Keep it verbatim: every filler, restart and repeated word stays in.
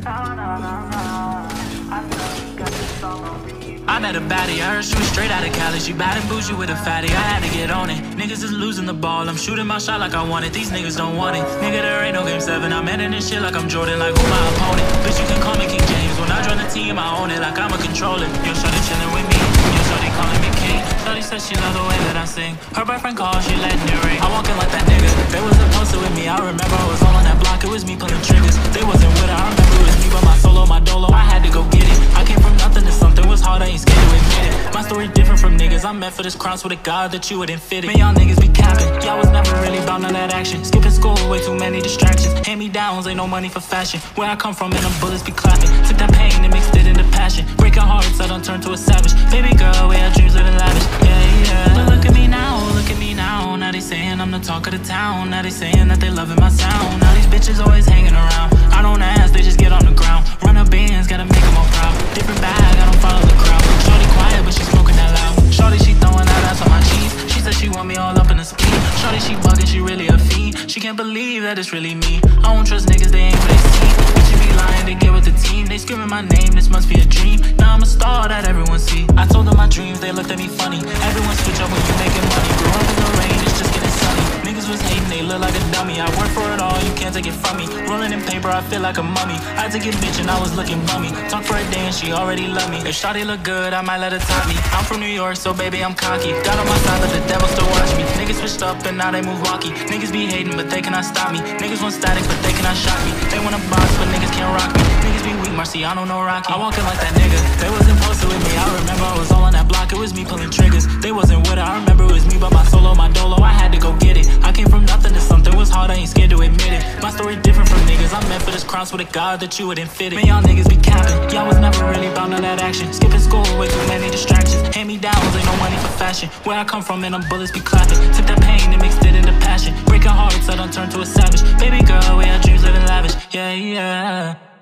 I met a baddie, I heard she was straight out of Cali. She bad and bougie with a fatty, I had to get on it. Niggas is losing the ball, I'm shooting my shot like I want it. These niggas don't want it. Nigga, there ain't no game seven, I'm ending this shit like I'm Jordan, like who my opponent? Bitch, you can call me King James, when I join the team, I own it like I'm a controller. Yo, shawty chillin' with me, yo, shawty calling me king. Shawty said she love the way that I sing. Her boyfriend called, she letting it ring. I'm walking like that nigga, they wasn't posted with me. I remember I was all on that block, it was me pulling triggers. They wasn't with her, I remember it was me, but my solo, my dolo, I had to go get it. I came from nothing to something, was hard, I ain't scared to admit it. My story different from niggas, I'm meant for this crown, swear to God that you wouldn't fit it. Man, y'all niggas be capping, y'all was never really about none of that action. Skipping school, way too many distractions. Hand-me-downs, ain't no money for fashion. Where I come from, and them bullets be clapping. Took that pain and mixed it into passion. Breaking hearts, I done turned to a savage. Baby girl, we had dreams living lavish, yeah, yeah. But look at me now, look at me now. Now they saying I'm the talk of the town. Now they saying that they loving my sound. Now these bitches always hanging around. I don't ask, they just get on the ground. Run up bands, gotta make them all proud. Different bag, I don't follow the crowd. Shorty quiet, but she smoking that loud. Shorty, she throwing that ass on my cheese. She said she want me all up in the speed. Shorty, she bugging, she really a fiend. She can't believe that it's really me. I don't trust niggas, they ain't what they see. Bitch, you be lying, they get with the team. They screaming my name, this must be a dream. Now I'm a star that everyone see. I told them my dreams, they looked at me funny. Everyone switch up when you making money. Grew up in the rain, it's just getting sunny. Niggas was hating, they look like a dummy. I work for it all, you can't take it from me. Rolling in paper, I feel like a mummy. I had to get bitch and I was looking bummy. Talk for a day and she already love me. If shawty look good, I might let her top me. I'm from New York, so baby, I'm cocky. Got on my side, but the devil still watch me. Niggas switched up and now they move walkie. Niggas be hating, but they cannot stop me. Niggas want static, but they cannot shock me. They want a box, but niggas can't rock me. Niggas be weak, Marciano, no Rocky. I walking like that nigga, they wasn't posted with me. I remember I was all on that block, it was me pulling triggers. They wasn't with her, I remember it was me, but my solo, my dolo, I had to go get it. I came from nothing to something, was hard, I ain't scared to admit it. My story different from niggas, I'm meant for this crown, swear to God that you wouldn't fit it. Man, y'all niggas be capping, y'all was never really about none of that action. Skipping school, way too many distractions. Hand-me-downs, ain't no money for fashion. Where I come from, and them bullets be clapping. Took that pain and mixed it into passion. Breaking hearts, I done turned to a savage. Baby girl, we had dreams living lavish, yeah, yeah.